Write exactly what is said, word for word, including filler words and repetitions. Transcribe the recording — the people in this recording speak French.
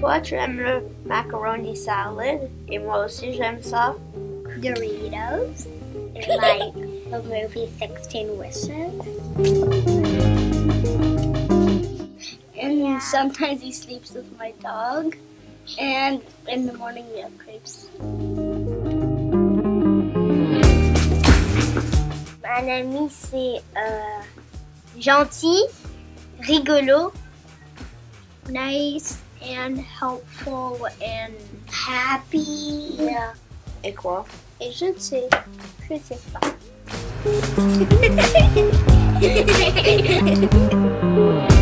Toi, tu aimes le macaroni salad. Et moi aussi, j'aime ça. Doritos. And like the movie sixteen Wishes. And yeah. Sometimes he sleeps with my dog. And in the morning we have crepes. Un ami, c'est euh, gentil, rigolo, nice and helpful and happy. Yeah. Et quoi? Et je ne sais, je ne sais pas.